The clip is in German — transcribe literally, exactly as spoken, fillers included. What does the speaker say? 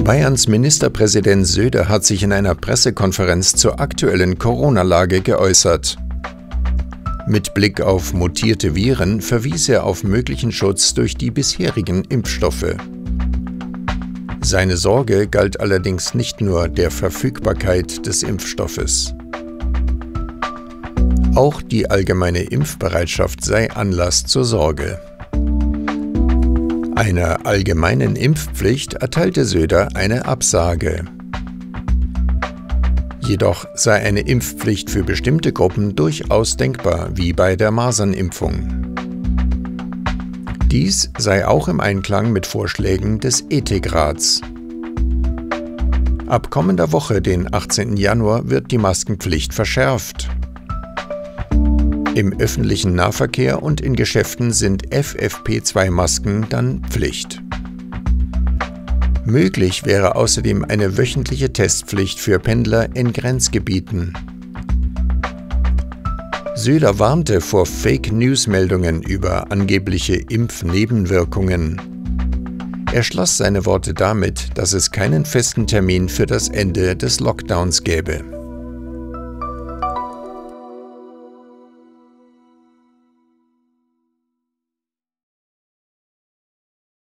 Bayerns Ministerpräsident Söder hat sich in einer Pressekonferenz zur aktuellen Corona-Lage geäußert. Mit Blick auf mutierte Viren verwies er auf möglichen Schutz durch die bisherigen Impfstoffe. Seine Sorge galt allerdings nicht nur der Verfügbarkeit des Impfstoffes. Auch die allgemeine Impfbereitschaft sei Anlass zur Sorge. Einer allgemeinen Impfpflicht erteilte Söder eine Absage. Jedoch sei eine Impfpflicht für bestimmte Gruppen durchaus denkbar, wie bei der Masernimpfung. Dies sei auch im Einklang mit Vorschlägen des Ethikrats. Ab kommender Woche, den achtzehnten Januar, wird die Maskenpflicht verschärft. Im öffentlichen Nahverkehr und in Geschäften sind F F P zwei Masken dann Pflicht. Möglich wäre außerdem eine wöchentliche Testpflicht für Pendler in Grenzgebieten. Söder warnte vor Fake-News-Meldungen über angebliche Impfnebenwirkungen. Er schloss seine Worte damit, dass es keinen festen Termin für das Ende des Lockdowns gäbe.